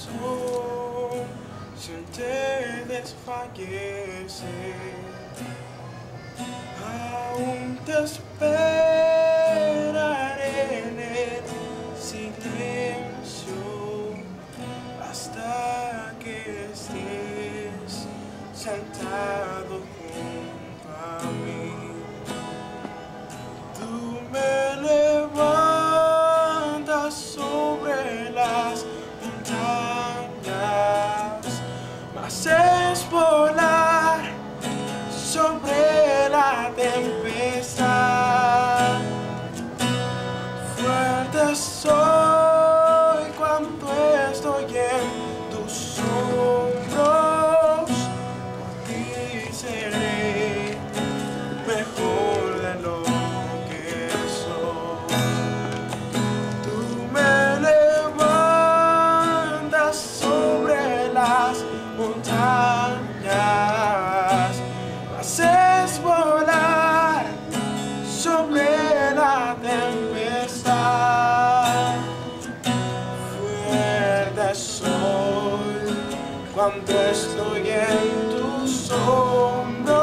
corazón sin te desfallece. Aún te esperaré en el silencio hasta que estés sentado junto a mí. Tú me levantas sobre las montañas, me haces volar sobre la tempestad. Fuerte soy cuando estoy en tus hombros, por ti seré mejor de lo que soy. Tú me levantas sobre las montañas, me haces volar sobre la tempestad. Fuerte soy cuando estoy en tus hombros.